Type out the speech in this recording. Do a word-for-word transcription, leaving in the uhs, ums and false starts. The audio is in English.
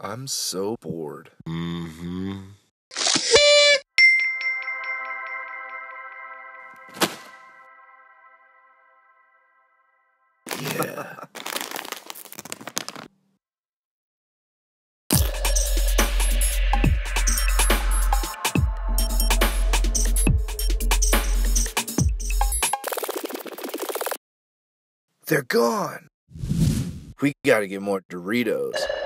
I'm so bored. Mm-hmm. Yeah. They're gone. We gotta get more Doritos.